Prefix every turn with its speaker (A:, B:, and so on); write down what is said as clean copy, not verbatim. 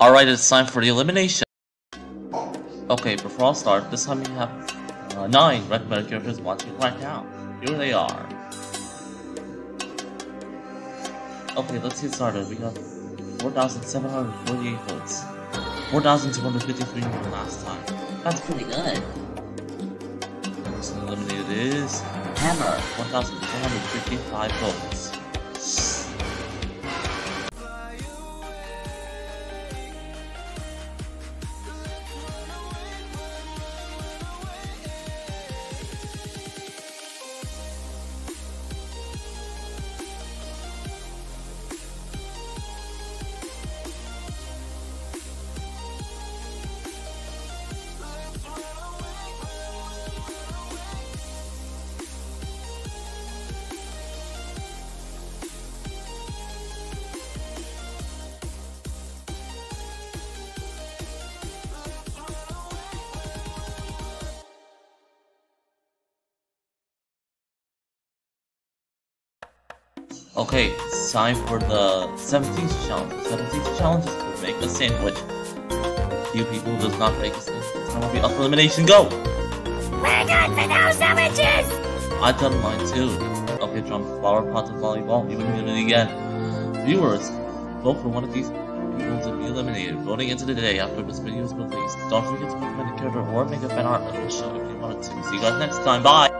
A: Alright, it's time for the elimination. Okay, before I start, this time we have 9 recommended characters watching right now. Here they are. Okay, let's get started. We have 4,748 votes. 4,253 from last time. That's pretty good. The person eliminated is Hammer, 1,455 votes. Okay, it's time for the 17th challenge. The 17th challenge is to make a sandwich. Few people does not make a sandwich. It's gonna be up elimination, go!
B: We're good for those sandwiches!
A: I've done mine too. Okay, drum, flower, pot, and volleyball, you eliminated again. Viewers, vote for one of these people to be eliminated. Voting into the day after this video is released. Don't forget to recommend a character or make a fan art of the show if you wanted to. See you guys next time, bye!